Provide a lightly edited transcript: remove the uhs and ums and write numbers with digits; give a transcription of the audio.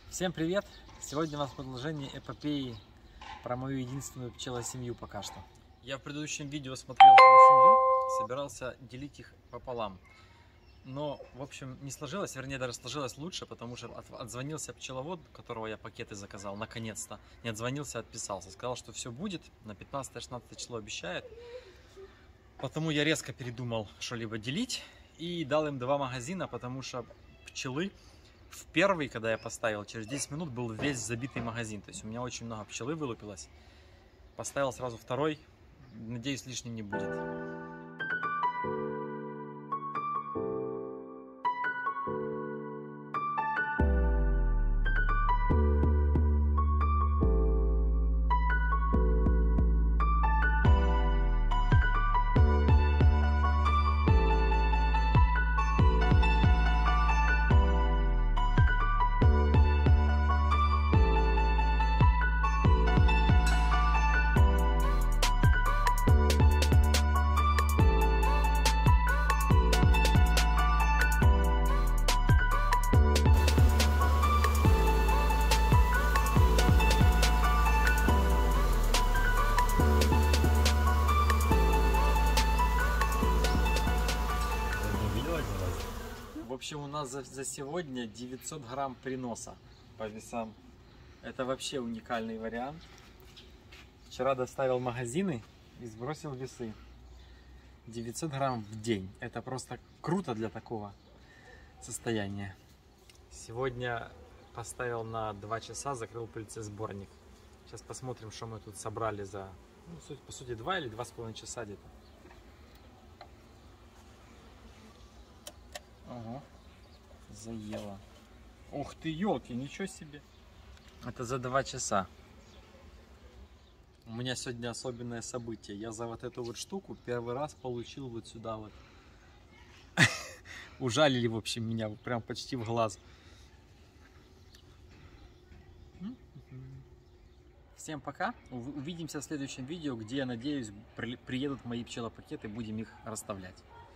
Всем привет! Сегодня у нас продолжение эпопеи про мою единственную пчелосемью пока что. Я в предыдущем видео смотрел свою семью, собирался делить их пополам. Но, в общем, не сложилось, вернее, даже сложилось лучше, потому что отзвонился пчеловод, которого я пакеты заказал, наконец-то. Не отзвонился, отписался. Сказал, что все будет, на 15-16 число обещает. Потому я резко передумал что-либо делить и дал им 2 магазина, потому что пчелы... В первый, когда я поставил, через 10 минут был весь забитый магазин. То есть у меня очень много пчелы вылупилось. Поставил сразу второй. Надеюсь, лишним не будет. В общем, у нас за сегодня 900 грамм приноса по весам. Это вообще уникальный вариант. Вчера доставил магазины и сбросил весы. 900 грамм в день. Это просто круто для такого состояния. Сегодня поставил на 2 часа, закрыл пыльцесборник. Сейчас посмотрим, что мы тут собрали за, по сути, 2 или 2,5 часа где-то. Ого, заело. Ух ты, елки, ничего себе. Это за 2 часа. У меня сегодня особенное событие. Я за вот эту вот штуку первый раз получил вот сюда вот. Ужалили, в общем, меня прям почти в глаз. Всем пока. Увидимся в следующем видео, где, я надеюсь, приедут мои пчелопакеты, будем их расставлять.